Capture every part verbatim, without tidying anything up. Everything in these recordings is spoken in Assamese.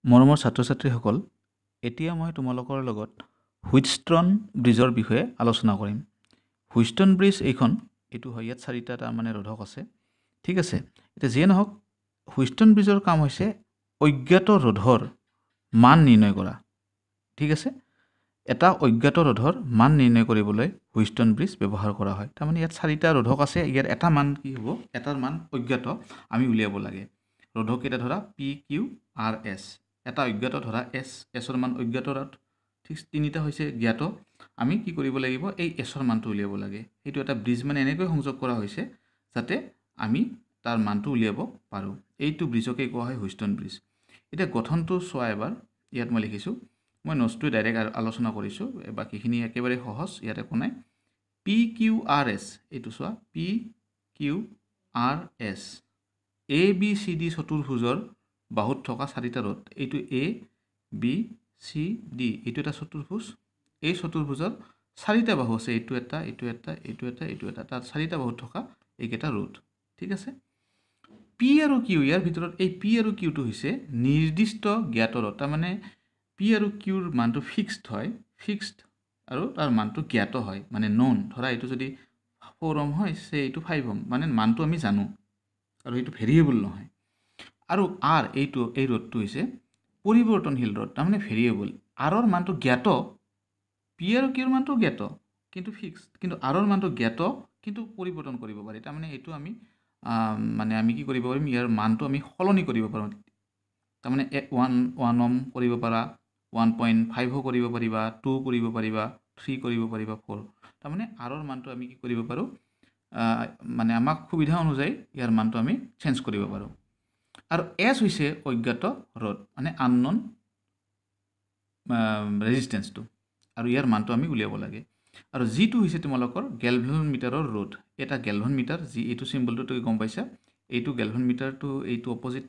মৰমৰ ছাত্ৰ-ছাত্ৰীসকল, এতিয়া মই তোমালোকৰ লগত হুইটষ্টন ব্ৰিজৰ বিষয়ে আলোচনা কৰিম। হুইটষ্টন ব্ৰিজ এইখন এইটো হয়, ইয়াত চাৰিটা তাৰমানে ৰোধক আছে। ঠিক আছে, এতিয়া যিয়ে নহওক, হুইটষ্টন ব্ৰিজৰ কাম হৈছে অজ্ঞাত ৰোধৰ মান নিৰ্ণয় কৰা। ঠিক আছে, এটা অজ্ঞাত ৰোধৰ মান নিৰ্ণয় কৰিবলৈ হুইটষ্টন ব্ৰিজ ব্যৱহাৰ কৰা হয়। তাৰমানে ইয়াত চাৰিটা ৰোধক আছে, ইয়াৰ এটা মান কি হ'ব, এটাৰ মান অজ্ঞাত আমি উলিয়াব লাগে। ৰোধক কেইটা ধৰা পি কিউ আৰ এছ, এটা অজ্ঞাত ধৰা এছ, এছৰ মান অজ্ঞাত, ঠিক তিনিটা হৈছে জ্ঞাত। আমি কি কৰিব লাগিব, এই এছৰ মানটো উলিয়াব লাগে। সেইটো এটা ব্ৰিজ মানে এনেকৈ সংযোগ কৰা হৈছে যাতে আমি তাৰ মানটো উলিয়াব পাৰোঁ। এইটো ব্ৰিজকে কোৱা হয় হুইটষ্টন ব্ৰিজ। এতিয়া গঠনটো চোৱা এবাৰ, ইয়াত মই লিখিছোঁ, মই নোটছটো ডাইৰেক্ট আলোচনা কৰিছোঁ, বাকীখিনি একেবাৰে সহজ, ইয়াত একো নাই। পি কিউ আৰ এছ, এইটো চোৱা, P Q R S, A B C D চতুৰ্ভুজৰ বাহুত থকা চাৰিটা ৰোধ। এইটো এ বি চি ডি, এইটো এটা চতুৰ্ভুজ। এই চতুৰ্ভুজৰ চাৰিটা বাহু আছে, এইটো এটা, এইটো এটা, এইটো এটা, এইটো এটা, তাত চাৰিটা বাহুত থকা এইকেইটা ৰোধ। ঠিক আছে, পি আৰু কিউ, ইয়াৰ ভিতৰত এই পি আৰু কিউটো হৈছে নিৰ্দিষ্ট জ্ঞাত ৰোধ। তাৰমানে পি আৰু কিউৰ মানটো ফিক্সড হয়, ফিক্সড আৰু তাৰ মানটো জ্ঞাত হয়, মানে নন। ধৰা এইটো যদি ফ'ৰ ওহম হয়, সে এইটো ফাইভ ওহম, মানে মানটো আমি জানো আৰু এইটো ভেৰিয়েবল নহয়। আৰু আৰ, এইটো এই ৰোধটো হৈছে পৰিৱৰ্তনশীল ৰোধ, তাৰমানে ভেৰিয়েবল। আৰৰ মানটো জ্ঞাত, পি আৰু কিউৰ মানটো জ্ঞাত কিন্তু ফিক্সড, কিন্তু আৰৰ মানটো জ্ঞাত কিন্তু পৰিৱৰ্তন কৰিব পাৰি। তাৰমানে এইটো আমি মানে আমি কি কৰিব পাৰিম, ইয়াৰ মানটো আমি সলনি কৰিব পাৰোঁ। তাৰমানে ওৱান ওৱান ওহম কৰিব পাৰা, ওৱান পইণ্ট ফাইভো কৰিব পাৰিবা, টু কৰিব পাৰিবা, থ্ৰী কৰিব পাৰিবা, ফ'ৰ। তাৰমানে আৰৰ মানটো আমি কি কৰিব পাৰোঁ, মানে আমাক সুবিধা অনুযায়ী ইয়াৰ মানটো আমি চেঞ্জ কৰিব পাৰোঁ। আৰু এছ হৈছে অজ্ঞাত ৰোধ, মানে আননন ৰেজিষ্টেঞ্চটো, আৰু ইয়াৰ মানটো আমি উলিয়াব লাগে। আৰু যিটো হৈছে তোমালোকৰ গেলভন মিটাৰৰ ৰোধ, এটা গেলভন মিটাৰ, যি এইটো চিম্বলটো তুমি গম পাইছা, এইটো গেলভন মিটাৰটো এইটো অপজিট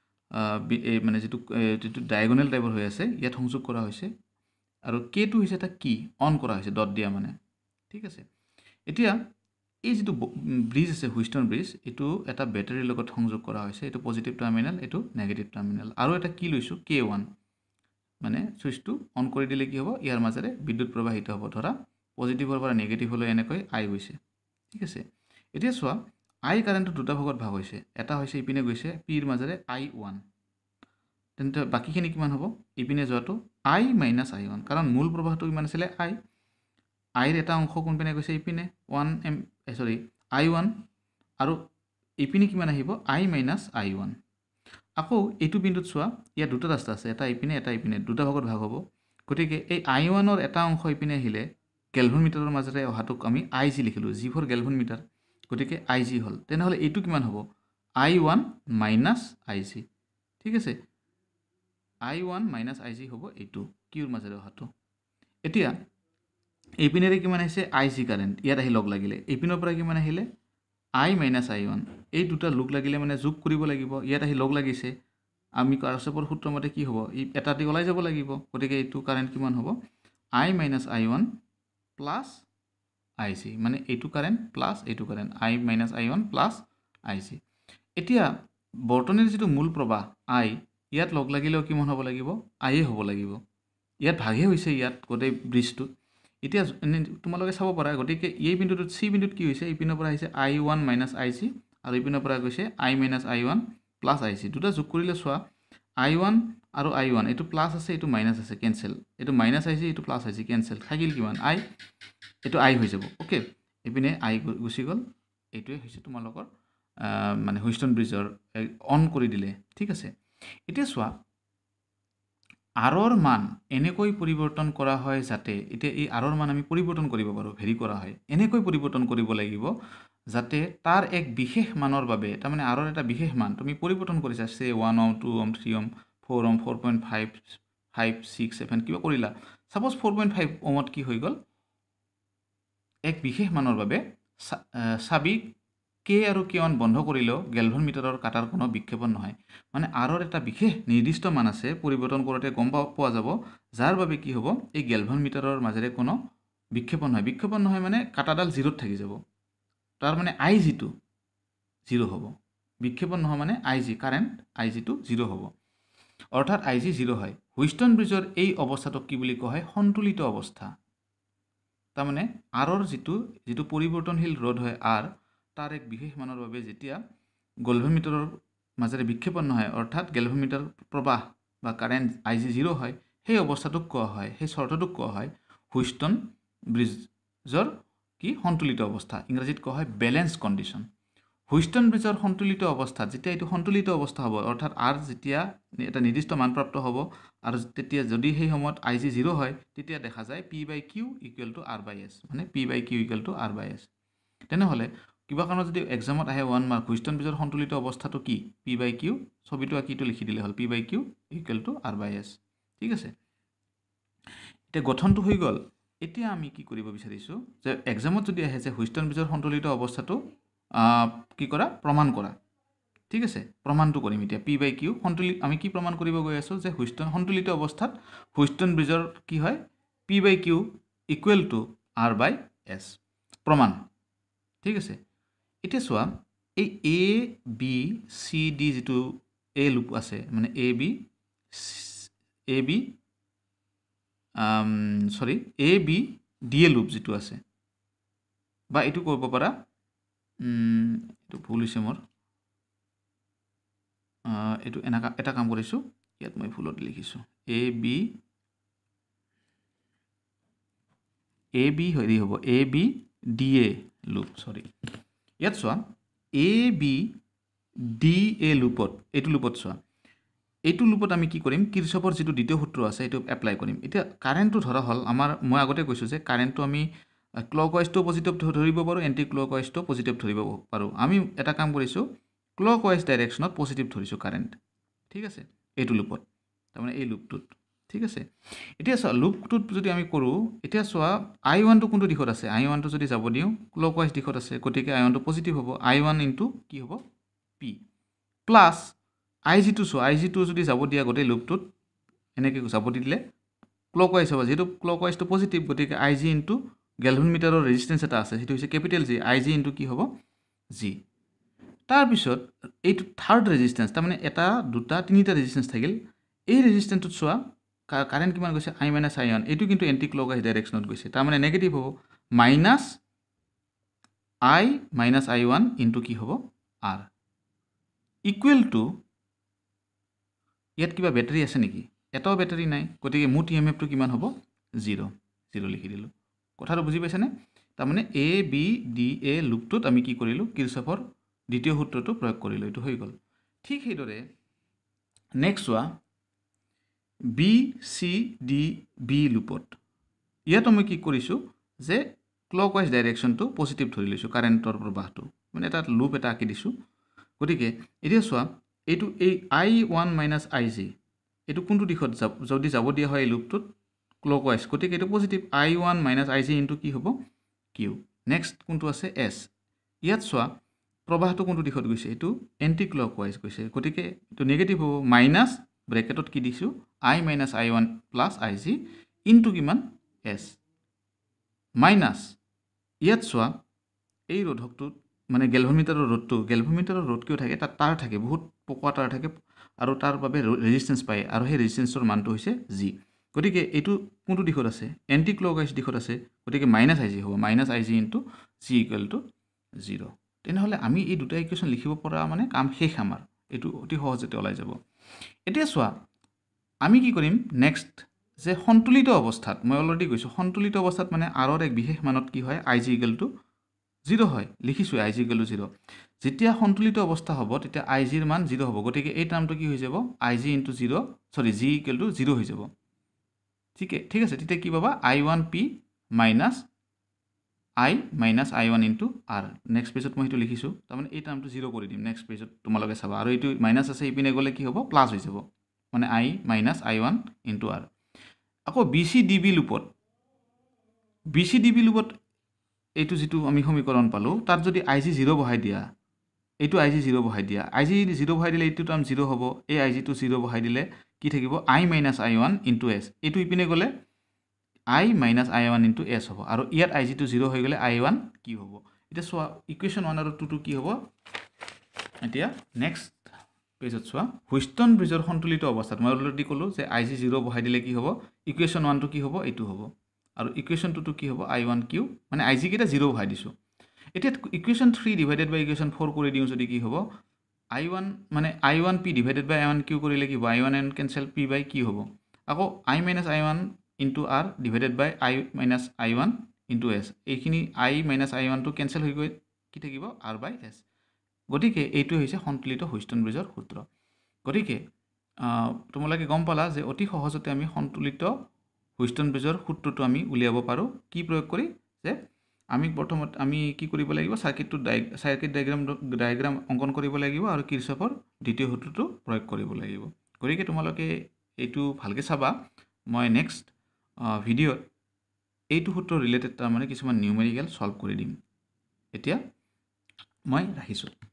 মানে যিটো যিটো ডায়েগনেল টাইপৰ হৈ আছে, ইয়াত সংযোগ কৰা হৈছে। আৰু কেটো হৈছে এটা কি অন কৰা হৈছে, ডট দিয়া মানে। ঠিক আছে, এতিয়া এই যিটো ব্ৰিজ আছে হুইটষ্টন ব্ৰিজ, এইটো এটা বেটাৰীৰ লগত সংযোগ কৰা হৈছে। এইটো পজিটিভ টাৰ্মিনেল, এইটো নেগেটিভ টাৰ্মিনেল। আৰু এটা কি লৈছোঁ, কে ওৱান, মানে চুইচটো অন কৰি দিলে কি হ'ব, ইয়াৰ মাজেৰে বিদ্যুৎ প্ৰবাহিত হ'ব। ধৰা পজিটিভৰ পৰা নেগেটিভলৈ এনেকৈ আই গৈছে। ঠিক আছে, এতিয়া চোৱা, আই কাৰেণ্টটো দুটা ভাগত ভাগ হৈছে। এটা হৈছে ইপিনে গৈছে পিৰ মাজেৰে আই ওৱান, তেন্তে বাকীখিনি কিমান হ'ব, ইপিনে যোৱাটো আই মাইনাছ আই ওৱান, কাৰণ মূল প্ৰবাহটো কিমান আছিলে, আই। আইৰ এটা অংশ কোনপিনে গৈছে, ইপিনে ওৱান এম চৰি আই ওৱান, আৰু ইপিনে কিমান আহিব, আই মাইনাছ আই ওৱান। আকৌ এইটো বিন্দুত চোৱা, ইয়াত দুটা ৰাস্তা আছে, এটা ইপিনে এটা ইপিনে, দুটা ভাগত ভাগ হ'ব। গতিকে এই আই ওৱানৰ এটা অংশ ইপিনে আহিলে গেলভন মিটাৰৰ মাজেৰে অহাটোক আমি আই জি লিখিলোঁ, জি ফৰ গেলভন মিটাৰ, গতিকে আই জি হ'ল। তেনেহ'লে এইটো কিমান হ'ব, I one minus I G. ঠিক আছে, I one minus I G হ'ব এইটো কিউৰ মাজেৰে অহাটো। এতিয়া এইপিনেৰে কিমান আহিছে, আই জি কাৰেণ্ট, ইয়াত আহি লগ লাগিলে। এইপিনৰ পৰা কিমান আহিলে, আই মাইনাছ আই ওৱান, এই দুটা লগ লাগিলে মানে যোগ কৰিব লাগিব। ইয়াত আহি লগ লাগিছে, আমি কাৰচপৰ সূত্ৰ মতে কি হ'ব, ই এটা দি ওলাই যাব লাগিব। গতিকে এইটো কাৰেণ্ট কিমান হ'ব, I minus I one plus I G, মানে এইটো কাৰেণ্ট প্লাছ এইটো current, I minus I one plus I G. এতিয়া বৰ্তনীৰ যিটো মূল প্ৰবাহ আই, ইয়াত লগ লাগিলেও কিমান হ'ব লাগিব, আইয়ে হ'ব লাগিব। ইয়াত ভাগহে হৈছে, ইয়াত গোটেই ব্ৰিজটোত। এতিয়া তোমালোকে চাব পাৰা, গতিকে এই বিন্দুটোত চি বিন্দুত কি হৈছে, ইপিনৰ পৰা আহিছে I one minus I G, আৰু ইপিনৰ পৰা গৈছে I minus I one plus I G. দুটা যোগ কৰিলে চোৱা, আই ওৱান আৰু আই ওৱান, এইটো প্লাছ আছে, এইটো মাইনাছ আছে, কেঞ্চেল। এইটো মাইনাছ আই জি, এইটো প্লাছ আই জি, কেঞ্চেল। থাকিল কিমান, আই, এইটো আই হৈ যাব। অ'কে, এইপিনে আই গুচি গ'ল। এইটোৱে হৈছে তোমালোকৰ মানে হুইটষ্টন ব্ৰিজৰ অন কৰি দিলে। ঠিক আছে, এতিয়া চোৱা, আৰৰ মান এনেকৈ পৰিৱৰ্তন কৰা হয় যাতে, এতিয়া এই আৰৰ মান আমি পৰিৱৰ্তন কৰিব পাৰোঁ, ভেৰি কৰা হয়। এনেকৈ পৰিৱৰ্তন কৰিব লাগিব যাতে তাৰ এক বিশেষ মানৰ বাবে, তাৰমানে আৰৰ এটা বিশেষ মান তুমি পৰিৱৰ্তন কৰিছা, say one ohm, two ohm, three ohm, four ohm, four point five five six seven কিবা কৰিলা। ছাপ'জ ফ'ৰ পইণ্ট ফাইভ ওহমত কি হৈ গ'ল, এক বিশেষ মানৰ বাবে চাবি কে আৰু কে ওৱান বন্ধ কৰিলেও গেলভন মিটাৰৰ কাটাৰ কোনো বিক্ষেপণ নহয়। মানে আৰৰ এটা বিশেষ নিৰ্দিষ্ট মান আছে, পৰিৱৰ্তন কৰোঁতে গম পোৱা যাব, যাৰ বাবে কি হ'ব, এই গেলভন মিটাৰৰ মাজেৰে কোনো বিক্ষেপণ নহয়। বিক্ষেপণ নহয় মানে কাটাডাল জিৰ'ত থাকি যাব। তাৰ মানে আই জিটো জিৰ' হ'ব। বিক্ষেপণ নহয় মানে আই জি কাৰেণ্ট, আই জিটো জিৰ' হ'ব। অৰ্থাৎ আই জি জিৰ' হয়। হুইষ্টন ব্ৰিজৰ এই অৱস্থাটোক কি বুলি কোৱা হয়? সন্তুলিত অৱস্থা। তাৰমানে আৰৰ যিটো যিটো পৰিৱৰ্তনশীল ৰ'ধ হয় আৰ, তাৰ এক বিশেষ মানৰ বাবে যেতিয়া গেলভেমিটাৰৰ মাজেৰে বিক্ষেপণ নহয়, অৰ্থাৎ গেলভেমিটাৰ প্ৰবাহ বা কাৰেণ্ট আই জি জিৰ' হয়, সেই অৱস্থাটোক কোৱা হয়, সেই চৰ্তটোক কোৱা হয় হুইষ্টন ব্ৰিজৰ কি সন্তুলিত অৱস্থা। ইংৰাজীত কোৱা হয় বেলেঞ্চ কণ্ডিশ্যন। হুইষ্টন ব্ৰিজৰ সন্তুলিত অৱস্থাত যেতিয়া এইটো সন্তুলিত অৱস্থা হ'ব, অৰ্থাৎ আৰ যেতিয়া এটা নিৰ্দিষ্ট মানপ্ৰাপ্ত হ'ব আৰু তেতিয়া যদি সেই সময়ত আই জি জিৰ' হয়, তেতিয়া দেখা যায় P by Q equal to R by S, মানে P by Q equal to R by S. তেনেহ'লে কিবা কাৰণত যদি এক্সামত আহে ওৱান মাৰ্ক, হুইষ্টন ব্ৰিজৰ সন্তুলিত অৱস্থাটো কি? পি বাই কিউ, ছবিটো আঁকিটো লিখি দিলে হ'ল, P by Q equal to R by S. ঠিক আছে, এতিয়া গঠনটো হৈ গ'ল। এতিয়া আমি কি কৰিব বিচাৰিছোঁ যে এক্সামত যদি আহে যে হুইষ্টন ব্ৰিজৰ সন্তুলিত অৱস্থাটো কি কৰা? প্ৰমাণ কৰা। ঠিক আছে, প্ৰমাণটো কৰিম এতিয়া। পি বাই কিউ সন্তুলিত, আমি কি প্ৰমাণ কৰিব গৈ আছোঁ যে হুইষ্টন সন্তুলিত অৱস্থাত হুইষ্টন ব্ৰিজৰ কি হয়? P by Q equal to R by S. প্ৰমাণ। ঠিক আছে, এতিয়া চোৱা এই এ বি চি ডি যিটো এ লুপ আছে, মানে A B A B sorry A B D A loop যিটো আছে, বা এইটো কৰিব পাৰা, এইটো ভুল হৈছে মোৰ, এইটো এনেকা এটা কাম কৰিছোঁ, ইয়াত মই ভুলত লিখিছোঁ, এ বি এ বি হেৰি হ'ব A B D A loop, sorry ইয়াত চোৱা এ বি ডি এ লুপত, এইটো লুপত চোৱা, এইটো লুপত আমি কি কৰিম? কিৰ্চফৰ যিটো দ্বিতীয় সূত্ৰ আছে এইটো এপ্লাই কৰিম। এতিয়া কাৰেণ্টটো ধৰা হ'ল আমাৰ, মই আগতে কৈছোঁ যে কাৰেণ্টটো আমি ক্লক ৱাইজটো পজিটিভ ধৰিব পাৰোঁ, এণ্টি ক্লক ৱাইজটো পজিটিভ ধৰিব পাৰোঁ। আমি এটা কাম কৰিছোঁ, ক্লক ৱাইজ ডাইৰেকশ্যনত পজিটিভ ধৰিছোঁ কাৰেণ্ট। ঠিক আছে, এইটো লুপত, তাৰমানে এই লুপটোত। ঠিক আছে, এতিয়া চোৱা লুপটোত যদি আমি কৰোঁ, এতিয়া চোৱা আই ওৱানটো কোনটো দিশত আছে? আই ওৱানটো যদি যাব দিওঁ ক্লক ৱাইজ দিশত আছে, গতিকে আই ওৱানটো পজিটিভ হ'ব। আই ওৱান ইনটু কি হ'ব? পি প্লাছ আই জিটো চোৱা, আই জিটো যদি যাব দিয়া গোটেই লুপটোত এনেকৈ যাব দিলে ক্লক ৱাইজ হ'ব, যিহেতু ক্লক ৱাইজটো পজিটিভ, গতিকে আই জি ইনটু গেলভেমিটাৰৰ ৰেজিষ্টেঞ্চ এটা আছে, সেইটো হৈছে capital G, I G into কি হ'ব? জি। তাৰপিছত এইটো থাৰ্ড ৰেজিষ্টেঞ্চ, তাৰমানে এটা দুটা তিনিটা ৰেজিষ্টেঞ্চ থাকিল। এই ৰেজিষ্টেঞ্চটোত চোৱা কাৰেণ্ট কিমান গৈছে? আই মাইনাছ আই ওৱান, এইটো কিন্তু এণ্টি ক্লক ৱাইজ ডাইৰেকশ্যনত গৈছে, তাৰমানে নেগেটিভ হ'ব। Minus I minus I one into কি হ'ব? আৰ ইকুৱেল টু, ইয়াত কিবা বেটাৰী আছে নেকি? এটাও বেটাৰী নাই, গতিকে মুঠ ই এম এফটো কিমান হ'ব? জিৰ'। জিৰ' লিখি দিলোঁ। কথাটো বুজি পাইছেনে? তাৰমানে এ বি ডি এ লুপটোত আমি কি কৰিলোঁ? কিৰ্চফৰ দ্বিতীয় সূত্ৰটো প্ৰয়োগ কৰিলোঁ, এইটো হৈ গ'ল। ঠিক সেইদৰে নেক্সট চোৱা বি চি ডি বি লুপত, ইয়াত আমি কি কৰিছোঁ যে ক্লক ৱাইজ ডাইৰেকশ্যনটো পজিটিভ ধৰি লৈছোঁ, কাৰেণ্টৰ প্ৰবাহটো, মানে এটা লুপ এটা আঁকি দিছোঁ। গতিকে এতিয়া চোৱা এইটো এই I one minus I G, এইটো কোনটো দিশত যাব? যদি যাব দিয়া হয় এই লুপটোত ক্লক ৱাইজ, গতিকে এইটো positive. I one minus I G into কি হ'ব? কিউ। নেক্সট কোনটো আছে? এছ। ইয়াত চোৱা প্ৰবাহটো কোনটো দিশত গৈছে? এইটো এণ্টি ক্লক ৱাইজ গৈছে, গতিকে এইটো নিগেটিভ হ'ব। মাইনাছ ব্ৰেকেটত কি দিছোঁ? I minus I one plus I G into কিমান? এছ। মাইনাছ ইয়াত চোৱা এই ৰোধকটোত, মানে গেলভেমিটাৰৰ ৰ'দটো, গেলভেমিটাৰৰ ৰ'দ কিয় থাকে? তাত তাঁৰ থাকে, বহুত পকোৱা তাঁৰ থাকে, আৰু তাৰ বাবে ৰেজিষ্টেঞ্চ পায়, আৰু সেই ৰেজিষ্টেঞ্চৰ মানটো হৈছে জি। গতিকে এইটো কোনটো দিশত আছে? এণ্টি ক্লক ৱাইজ দিশত আছে, গতিকে মাইনাছ আই জি হ'ব। Minus I G into G equal to zero'. তেনেহ'লে আমি এই দুটা ইকুৱেশ্যন লিখিব পৰা মানে কাম শেষ আমাৰ, এইটো অতি সহজতে ওলাই যাব। এতিয়া চোৱা আমি কি কৰিম নেক্সট, যে সন্তুলিত অৱস্থাত, মই অলৰেডি কৈছোঁ সন্তুলিত অৱস্থাত মানে আৰৰ এক বিশেষ মানত কি হয়? I G equal to zero' হয়, লিখিছোঁ I G equal to zero'. যেতিয়া সন্তুলিত অৱস্থা হ'ব তেতিয়া আই জিৰ মান জিৰ' হ'ব, গতিকে এই টাৰ্মটো কি হৈ যাব? I G into zero', sorry G equal to zero' হৈ যাব। ঠিক ঠিক আছে, তেতিয়া কি পাবা? I one P minus I minus I one into R. Next পেজত মই সেইটো লিখিছোঁ, তাৰমানে এই টাৰ্মটো জিৰ' কৰি দিম। নেক্সট পেজত তোমালোকে চাবা, আৰু এইটো মাইনাছ আছে, ইপিনে গ'লে কি হ'ব? প্লাছ হৈ যাব, মানে I minus I one into R. আকৌ বি চি ডি বি লুপত, বি চি ডি বি লুপত এইটো যিটো আমি সমীকৰণ পালোঁ, তাত যদি আই জি জিৰ' বহাই দিয়া, এইটো আই জি জিৰ' বহাই দিয়া, আই জি জিৰ' বহাই দিলে এইটো টাৰ্ম জিৰ' হ'ব, এই আই জিটো জিৰ' বহাই দিলে কি থাকিব? I minus I one into S. এইটো ইপিনে গ'লে I minus I one into S হ'ব, আৰু ইয়াত আই জিটো জিৰ' হৈ গ'লে আই ওৱান কি হ'ব? এতিয়া চোৱা ইকুৱেশ্যন ওৱান আৰু টুটো কি হ'ব? এতিয়া নেক্সট পেজত চোৱা হুইষ্টন ব্ৰিজৰ সন্তুলিত অৱস্থাত মই অলৰেডি ক'লোঁ যে আই জি জিৰ' বহাই দিলে কি হ'ব ইকুৱেশ্যন ওৱানটো কি হ'ব এইটো হ'ব আৰু ইকুৱেশ্যন টুটো কি হ'ব আই ওৱান কিউ মানে আই জি কেইটা জিৰ' বহাই দিছোঁ এতিয়া equation three divided by equation four কৰি দিওঁ যদি কি হ'ব আই ওৱান মানে I one P divided by I one Q কৰিলে কি হ'ব I one and cancel P by কি হ'ব আকৌ I minus I one into R divided by I minus I one into S এইখিনি আই মাইনাছ আই ওৱানটো কেঞ্চেল হৈ গৈ কি থাকিব আৰ বাই এছ গতিকে এইটো হৈছে সন্তুলিত হুইষ্টন ব্ৰিজৰ সূত্ৰ গতিকে তোমালোকে গম পালা যে অতি সহজতে আমি সন্তুলিত হুইষ্টন ব্ৰিজৰ সূত্ৰটো আমি উলিয়াব পাৰোঁ কি প্ৰয়োগ কৰি যে আমি প্ৰথমত আমি কি কৰিব লাগিব সাৰ্কিটটো সাৰ্কিট ডায়াগ্ৰাম ডায়াগ্ৰাম অংকন কৰিব লাগিব আৰু কিৰচফৰ দ্বিতীয় সূত্ৰটো প্ৰয়োগ কৰিব লাগিব গতিকে তোমালোকে এইটো ভালকৈ চাবা মই নেক্সট ভিডিঅ'ত এইটো সূত্ৰ ৰিলেটেড তাৰমানে কিছুমান নিউমেৰিকেল সলভ কৰি দিম এতিয়া মই ৰাখিছোঁ